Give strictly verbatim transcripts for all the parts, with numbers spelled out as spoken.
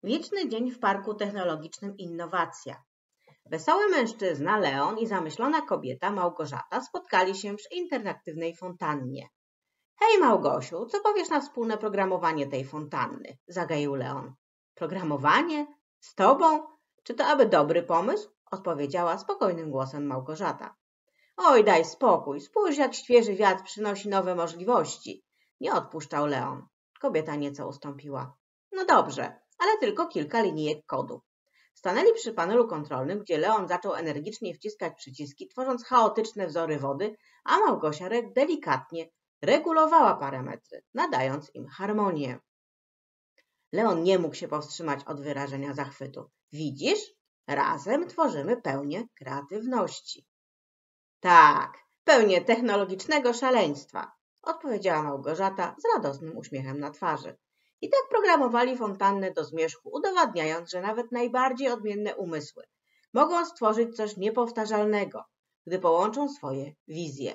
Liczny dzień w Parku Technologicznym Innowacja. Wesoły mężczyzna Leon i zamyślona kobieta Małgorzata spotkali się przy interaktywnej fontannie. Hej Małgosiu, co powiesz na wspólne programowanie tej fontanny? Zagaił Leon. Programowanie? Z tobą? Czy to aby dobry pomysł? Odpowiedziała spokojnym głosem Małgorzata. Oj, daj spokój, spójrz jak świeży wiatr przynosi nowe możliwości. Nie odpuszczał Leon. Kobieta nieco ustąpiła. No dobrze, ale tylko kilka linijek kodu. Stanęli przy panelu kontrolnym, gdzie Leon zaczął energicznie wciskać przyciski, tworząc chaotyczne wzory wody, a Małgosia delikatnie regulowała parametry, nadając im harmonię. Leon nie mógł się powstrzymać od wyrażenia zachwytu. Widzisz? Razem tworzymy pełnię kreatywności. Tak, pełnię technologicznego szaleństwa, odpowiedziała Małgorzata z radosnym uśmiechem na twarzy. I tak programowali fontannę do zmierzchu, udowadniając, że nawet najbardziej odmienne umysły mogą stworzyć coś niepowtarzalnego, gdy połączą swoje wizje.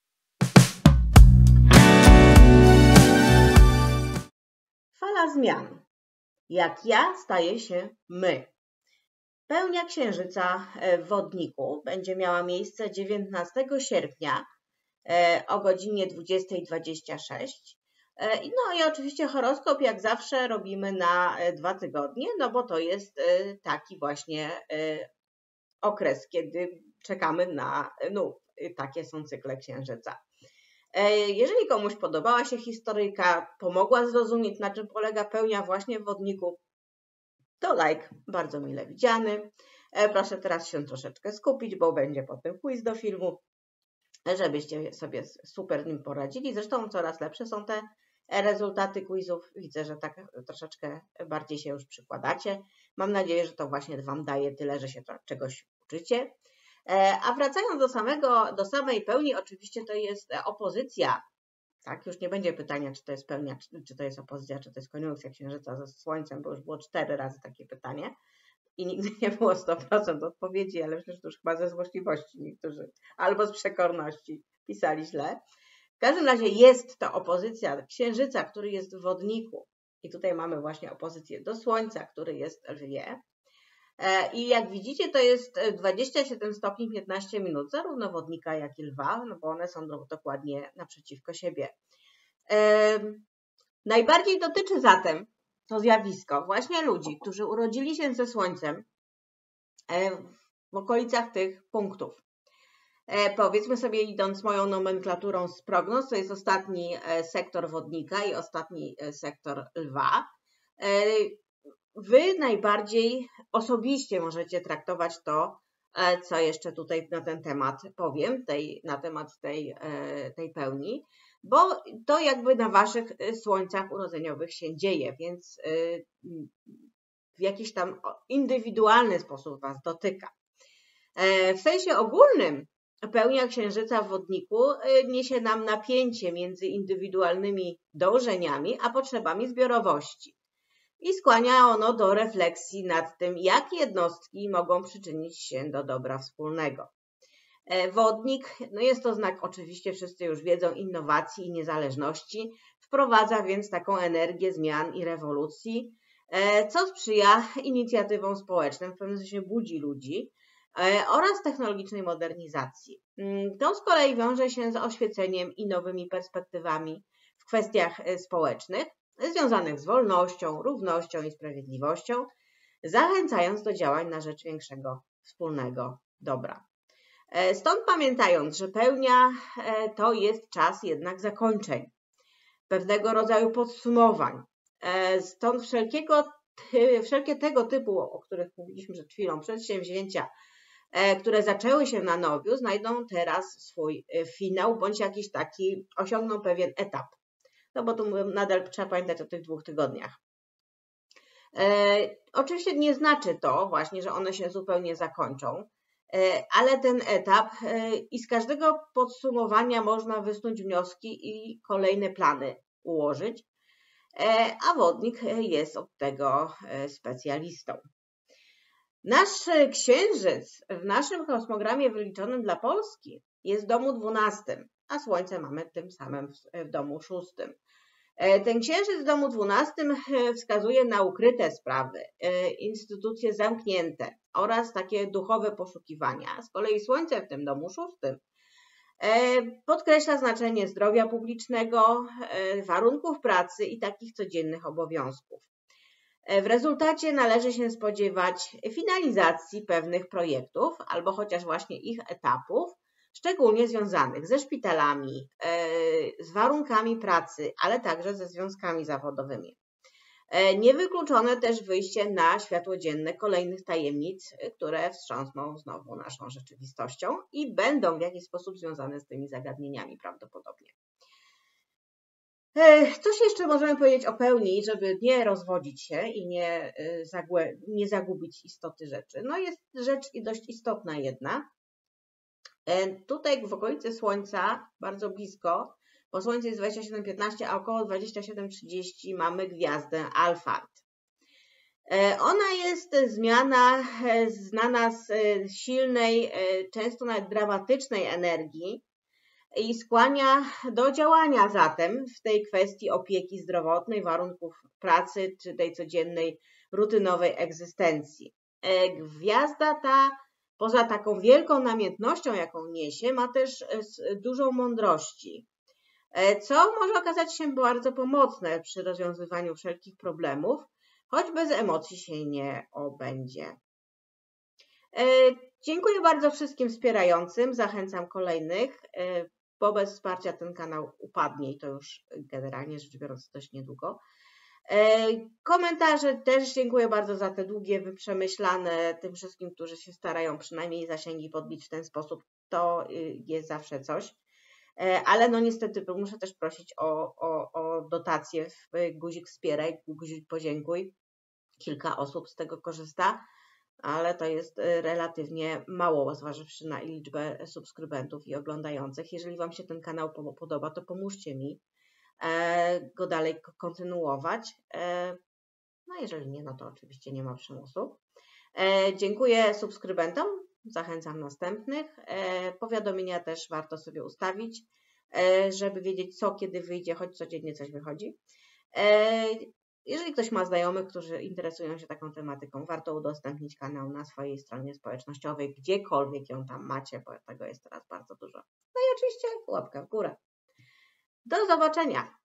Fala zmian. Jak ja staję się my. Pełnia Księżyca w Wodniku będzie miała miejsce dziewiętnastego sierpnia o godzinie dwudziestej dwadzieścia sześć. No i oczywiście horoskop jak zawsze robimy na dwa tygodnie, no bo to jest taki właśnie okres, kiedy czekamy na, no takie są cykle Księżyca. Jeżeli komuś podobała się historyjka, pomogła zrozumieć, na czym polega pełnia właśnie w Wodniku, to like bardzo mile widziany. Proszę teraz się troszeczkę skupić, bo będzie potem quiz do filmu, żebyście sobie super nim poradzili. Zresztą coraz lepsze są te rezultaty quizów. Widzę, że tak troszeczkę bardziej się już przykładacie. Mam nadzieję, że to właśnie Wam daje tyle, że się czegoś uczycie. A wracając do, samego, do samej pełni, oczywiście to jest opozycja. Tak, już nie będzie pytania, czy to jest pełnia, czy, czy to jest opozycja, czy to jest koniunkcja Księżyca ze Słońcem, bo już było cztery razy takie pytanie i nigdy nie było sto procent odpowiedzi, ale myślę, że to już chyba ze złośliwości niektórzy albo z przekorności pisali źle. W każdym razie jest to opozycja Księżyca, który jest w Wodniku i tutaj mamy właśnie opozycję do Słońca, który jest w Lwie. I jak widzicie, to jest dwadzieścia siedem stopni piętnaście minut, zarówno Wodnika, jak i Lwa, no bo one są dokładnie naprzeciwko siebie. Najbardziej dotyczy zatem to zjawisko właśnie ludzi, którzy urodzili się ze Słońcem w okolicach tych punktów. Powiedzmy sobie, idąc moją nomenklaturą z prognoz, to jest ostatni sektor Wodnika i ostatni sektor Lwa. Wy najbardziej osobiście możecie traktować to, co jeszcze tutaj na ten temat powiem, tej, na temat tej, tej pełni, bo to jakby na waszych słońcach urodzeniowych się dzieje, więc w jakiś tam indywidualny sposób was dotyka. W sensie ogólnym pełnia Księżyca w Wodniku niesie nam napięcie między indywidualnymi dążeniami a potrzebami zbiorowości. I skłania ono do refleksji nad tym, jak jednostki mogą przyczynić się do dobra wspólnego. Wodnik, no jest to znak, oczywiście wszyscy już wiedzą, innowacji i niezależności, wprowadza więc taką energię zmian i rewolucji, co sprzyja inicjatywom społecznym, w pewnym sensie budzi ludzi, oraz technologicznej modernizacji. To z kolei wiąże się z oświeceniem i nowymi perspektywami w kwestiach społecznych, związanych z wolnością, równością i sprawiedliwością, zachęcając do działań na rzecz większego wspólnego dobra. Stąd pamiętając, że pełnia to jest czas jednak zakończeń, pewnego rodzaju podsumowań. Stąd wszelkiego, wszelkie tego typu, o których mówiliśmy przed chwilą, przedsięwzięcia, które zaczęły się na nowiu, znajdą teraz swój finał, bądź jakiś taki, osiągną pewien etap. No bo tu nadal trzeba pamiętać o tych dwóch tygodniach. E, oczywiście nie znaczy to właśnie, że one się zupełnie zakończą, e, ale ten etap e, i z każdego podsumowania można wysnuć wnioski i kolejne plany ułożyć, e, a Wodnik jest od tego specjalistą. Nasz Księżyc w naszym kosmogramie wyliczonym dla Polski jest w domu dwunastym, a Słońce mamy tym samym w domu szóstym. Ten księżyc w domu dwunastym wskazuje na ukryte sprawy, instytucje zamknięte oraz takie duchowe poszukiwania. Z kolei słońce w tym domu szóstym podkreśla znaczenie zdrowia publicznego, warunków pracy i takich codziennych obowiązków. W rezultacie należy się spodziewać finalizacji pewnych projektów albo chociaż właśnie ich etapów, szczególnie związanych ze szpitalami, z warunkami pracy, ale także ze związkami zawodowymi. Niewykluczone też wyjście na światło dzienne kolejnych tajemnic, które wstrząsną znowu naszą rzeczywistością i będą w jakiś sposób związane z tymi zagadnieniami prawdopodobnie. Coś jeszcze możemy powiedzieć o pełni, żeby nie rozwodzić się i nie, nie zagubić istoty rzeczy. No jest rzecz dość istotna jedna. Tutaj w okolicy Słońca, bardzo blisko, bo Słońce jest dwadzieścia siedem piętnaście, a około dwadzieścia siedem trzydzieści mamy gwiazdę Alphard. Ona jest zmiana znana z silnej, często nawet dramatycznej energii i skłania do działania zatem w tej kwestii opieki zdrowotnej, warunków pracy czy tej codziennej, rutynowej egzystencji. Gwiazda ta, poza taką wielką namiętnością, jaką niesie, ma też dużą mądrości, co może okazać się bardzo pomocne przy rozwiązywaniu wszelkich problemów, choć bez emocji się nie obędzie. Dziękuję bardzo wszystkim wspierającym, zachęcam kolejnych, bo bez wsparcia ten kanał upadnie i to już generalnie rzecz biorąc dość niedługo. Komentarze też dziękuję bardzo za te długie, przemyślane, tym wszystkim, którzy się starają przynajmniej zasięgi podbić w ten sposób. To jest zawsze coś. Ale no niestety muszę też prosić o, o, o dotację w guzik wspieraj, guzik podziękuj. Kilka osób z tego korzysta, ale to jest relatywnie mało, zważywszy na liczbę subskrybentów i oglądających. Jeżeli Wam się ten kanał podoba, to pomóżcie mi go dalej kontynuować. No jeżeli nie, no to oczywiście nie ma przymusu. Dziękuję subskrybentom, zachęcam następnych. Powiadomienia też warto sobie ustawić, żeby wiedzieć co, kiedy wyjdzie, choć codziennie coś wychodzi. Jeżeli ktoś ma znajomych, którzy interesują się taką tematyką, warto udostępnić kanał na swojej stronie społecznościowej, gdziekolwiek ją tam macie, bo tego jest teraz bardzo dużo. No i oczywiście łapka w górę. Do zobaczenia!